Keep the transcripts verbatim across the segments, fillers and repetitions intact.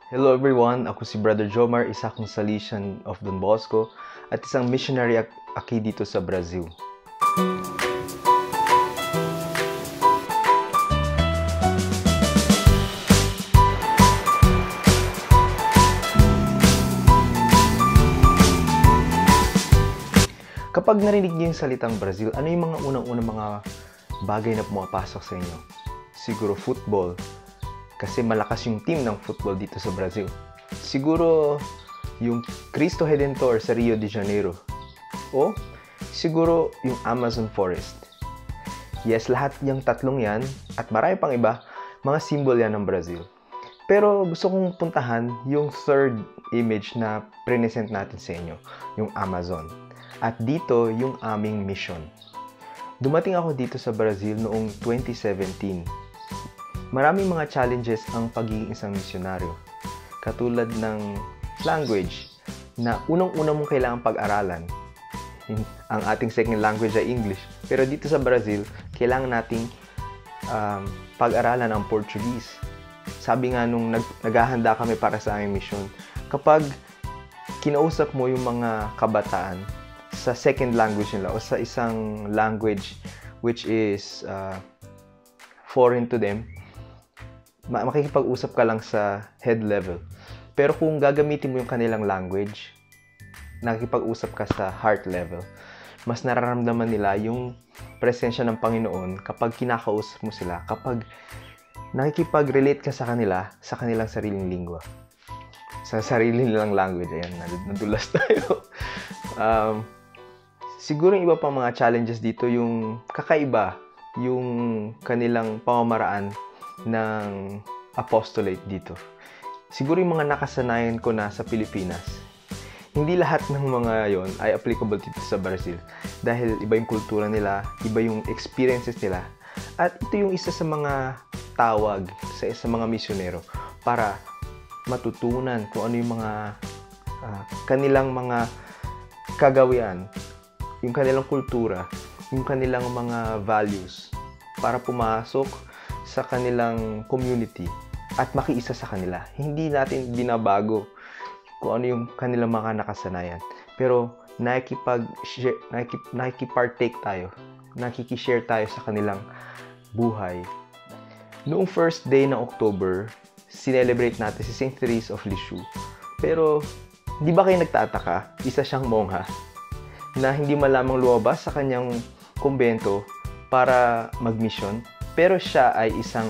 Hello everyone, ako si Brother Jomar, isa akong Salesian of Don Bosco at isang missionary ak- aki dito sa Brazil. Kapag narinig niyo yung salitang Brazil, ano yung mga unang-unang mga bagay na pumapasok sa inyo? Siguro football, kasi malakas yung team ng football dito sa Brazil. Siguro yung Cristo Redentor sa Rio de Janeiro. O siguro yung Amazon Forest. Yes, lahat yung tatlong yan at marami pang iba, mga symbol yan ng Brazil. Pero gusto kong puntahan yung third image na present natin sa inyo, yung Amazon. At dito yung aming mission. Dumating ako dito sa Brazil noong twenty seventeen. Maraming mga challenges ang pagiging isang misyonaryo. Katulad ng language na unang-una mong kailangang pag-aralan. Ang ating second language ay English. Pero dito sa Brazil, kailangan nating um, pag-aralan ang Portuguese. Sabi nga nung nag naghahanda kami para sa aming mission, kapag kinausap mo yung mga kabataan sa second language nila o sa isang language which is uh, foreign to them, makikipag-usap ka lang sa head level. Pero kung gagamitin mo yung kanilang language, nakikipag-usap ka sa heart level, mas nararamdaman nila yung presensya ng Panginoon kapag kinakausap mo sila, kapag nakikipag-relate ka sa kanila, sa kanilang sariling lingwa. Sa sarili nilang language. Ayan, nadulas tayo. um, siguro yung iba pang mga challenges dito, yung kakaiba, yung kanilang pamamaraan ng apostolate dito. Siguro yung mga nakasanayan ko na sa Pilipinas, hindi lahat ng mga yon ay applicable dito sa Brazil. Dahil iba yung kultura nila, iba yung experiences nila. At ito yung isa sa mga tawag sa isa mga misyonero para matutunan kung ano yung mga uh, kanilang mga kagawian, yung kanilang kultura, yung kanilang mga values para pumasok sa kanilang community at makiisa sa kanila. Hindi natin binabago kung ano yung kanilang mga nakasanayan. Pero nakikipag-share, nakikip, nakikipartake tayo, nakikishare tayo sa kanilang buhay. Noong first day ng October, sinelebrate natin si Saint Therese of Lisieux. Pero di ba kayo nagtataka? Isa siyang mongha na hindi malamang lumabas sa kanyang kumbento para mag-mission, pero siya ay isang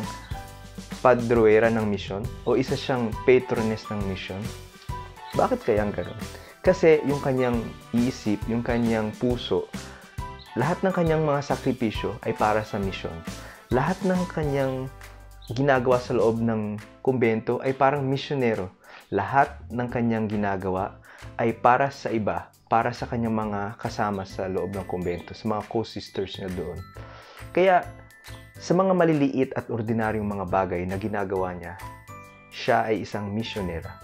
padroera ng mission o isa siyang patroness ng mission. Bakit kaya ang ganoon? Kasi yung kanyang isip, yung kanyang puso, lahat ng kanyang mga sakripisyo ay para sa mission. Lahat ng kanyang ginagawa sa loob ng kumbento ay parang misyonero. Lahat ng kanyang ginagawa ay para sa iba, para sa kanyang mga kasama sa loob ng kumbento, sa mga co-sisters niya doon. Kaya, sa mga maliliit at ordinaryong mga bagay na ginagawa niya, siya ay isang misyonera.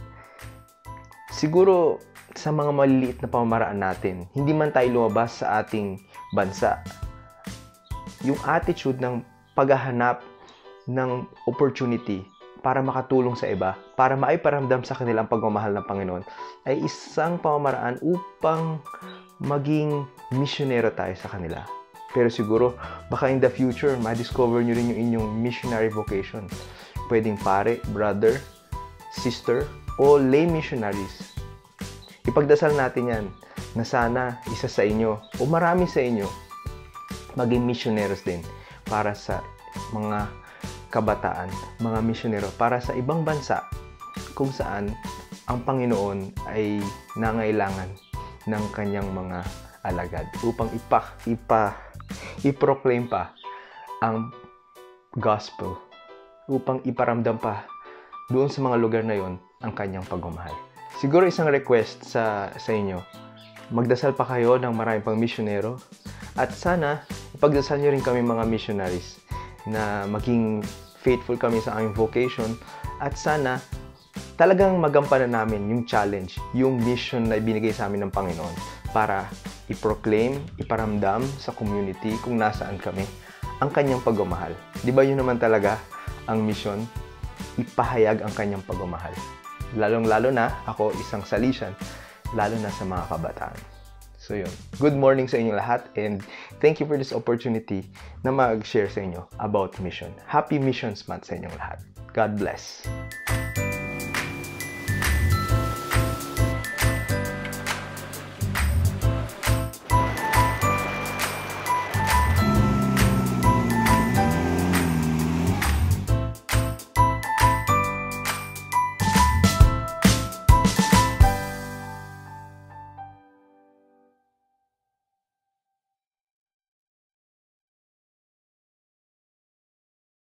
Siguro, sa mga maliliit na pamamaraan natin, hindi man tayo lumabas sa ating bansa, yung attitude ng paghahanap ng opportunity para makatulong sa iba, para maiparamdam sa kanilang pagmamahal ng Panginoon, ay isang pamamaraan upang maging misyonero tayo sa kanila. Pero siguro, baka in the future, ma-discover nyo rin yung inyong missionary vocation. Pwedeng pare, brother, sister, o lay missionaries. Ipagdasal natin yan na sana isa sa inyo o marami sa inyo maging missioneros din para sa mga kabataan, mga misyonero para sa ibang bansa kung saan ang Panginoon ay nangailangan ng kanyang mga alagad upang ipa, ipa, i-proclaim pa ang gospel, upang iparamdam pa doon sa mga lugar na yon ang kanyang pagmamahal. Siguro isang request sa, sa inyo, magdasal pa kayo ng maraming pang misyonero at sana ipagdasal nyo rin kami mga missionaries na maging faithful kami sa aming vocation at sana talagang magampanan namin yung challenge, yung mission na ibinigay sa amin ng Panginoon para i-proclaim, iparamdam sa community kung nasaan kami ang kanyang pagmamahal. Di ba yun naman talaga ang mission? Ipahayag ang kanyang pagmamahal. Lalong-lalo na ako isang Salesian, lalo na sa mga kabataan. So yun, good morning sa inyo lahat and thank you for this opportunity na mag-share sa inyo about mission. Happy Missions Month sa inyong lahat. God bless!